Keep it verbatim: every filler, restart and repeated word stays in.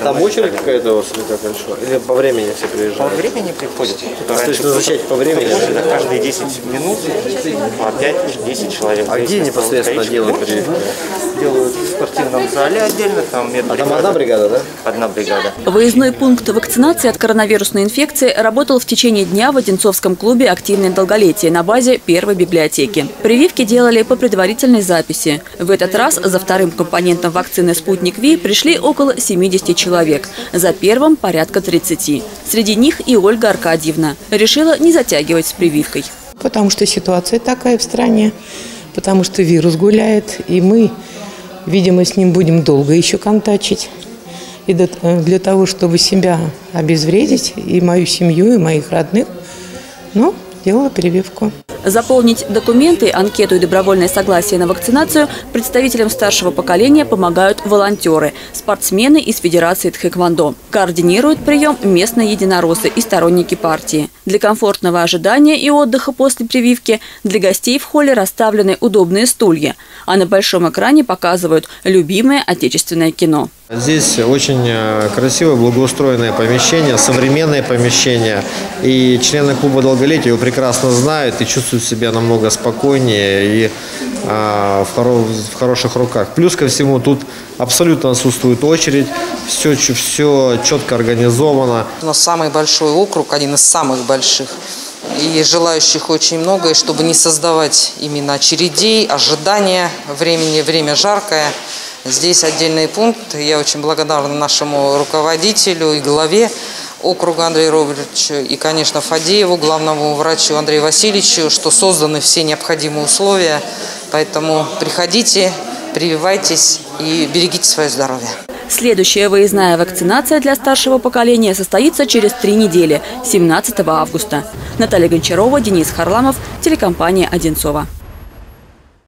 там очередь какая-то у вас или как хорошо? Или по времени все приезжают? По времени приходят. То есть назначать по времени? Каждые десять минут по пять-десять человек. А где непосредственно делают прививку? Делают в спортивном зале отдельно. Там а там одна бригада, да? Одна бригада. Выездной пункт вакцинации от коронавирусной инфекции работал в течение дня в Одинцовском клубе «Активное долголетие» на базе первой библиотеки. Прививки делали по предварительной записи. В этот раз за вторым компонентом вакцины «Спутник Ви» пришли около семидесяти человек. За первым – порядка тридцати. Среди них и Ольга Аркадьевна. Решила не затягивать с прививкой. Потому что ситуация такая в стране, потому что вирус гуляет, и мы, видимо, с ним будем долго еще контачить. И для того, чтобы себя обезвредить, и мою семью, и моих родных, ну, делала прививку. Заполнить документы, анкету и добровольное согласие на вакцинацию представителям старшего поколения помогают волонтеры, спортсмены из Федерации тхэквондо. Координируют прием местные единороссы и сторонники партии. Для комфортного ожидания и отдыха после прививки для гостей в холле расставлены удобные стулья, а на большом экране показывают любимое отечественное кино. Здесь очень красивое, благоустроенное помещение, современное помещение. И члены клуба долголетия его прекрасно знают и чувствуют себя намного спокойнее и а, в, хоро в хороших руках. Плюс ко всему тут абсолютно отсутствует очередь, все, все четко организовано. У нас самый большой округ, один из самых больших. И желающих очень много, и чтобы не создавать именно очередей, ожидания времени, время жаркое. Здесь отдельный пункт. Я очень благодарна нашему руководителю и главе округа Андрею Робертовичу и, конечно, Фадееву, главному врачу Андрею Васильевичу, что созданы все необходимые условия. Поэтому приходите, прививайтесь и берегите свое здоровье. Следующая выездная вакцинация для старшего поколения состоится через три недели, семнадцатого августа. Наталья Гончарова, Денис Харламов, телекомпания «Одинцово».